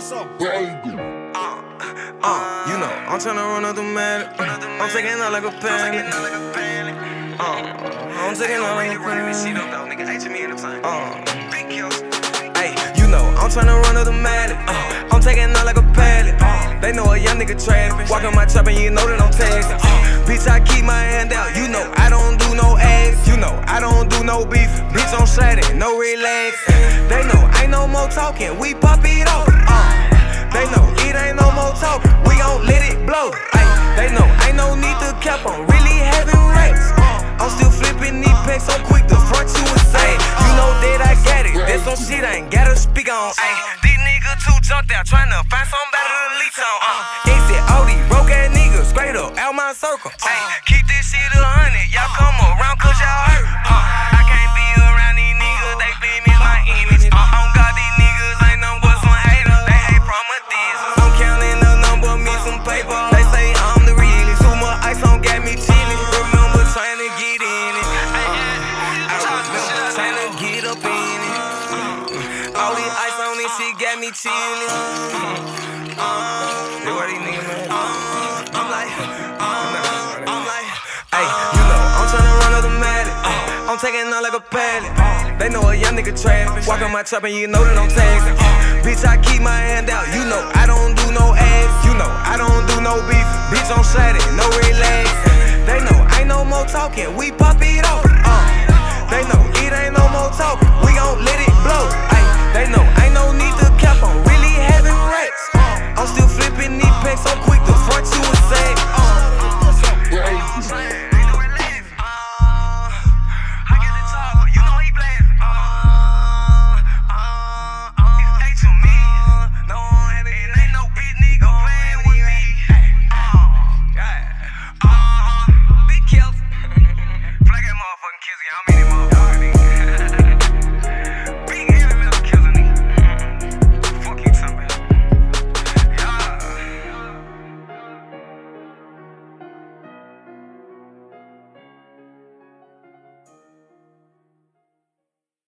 That's a banger. You know, I'm tryna run up the man. I'm taking out like a panic. I'm taking out like a Hey, you know, I'm tryna run up the man. I'm taking out like a pallet. They know a young nigga trash. Walking my trap and you know that I'm taxing. Bitch, I keep my hand out. You know, I don't do no ass. You know, I don't do no beef. Bitch, I'm sliding, no relax. They know, ain't no more talking. We pop it off. They know, it ain't no more talking. We gon' let it blow. They know, ain't no need to cap on really having racks. I'm still flipping these packs so quick to front you and say, you know that I got it. That's some shit I ain't gotta speak on. These niggas too jumped out tryna find somebody to leech on. Exit all these broke ass niggas straight up out my circle. Keep this shit 100, y'all come around cause y'all hurt. I can't be around these niggas, they blemish my image. On God, these niggas ain't no but some haters, they hate from a distance. I'm counting the number, me some paper. They say I'm the realest. Too much ice on got me chillin'. Remember trying to get in it. I remember trying to get up in it. All this ice on this shit got me chillin'. Where these niggas, man? I'm like, hey, you know, I'm tryna run up the Matic. I'm taking out like a pallet. They know a young nigga trash. Walking my trap and you know that I'm taxing. Bitch, I keep my hand out. You know, I don't do no ass. You know, I don't do no beef. Bitch, I'm sliding, no relax. They know, ain't no more talking. We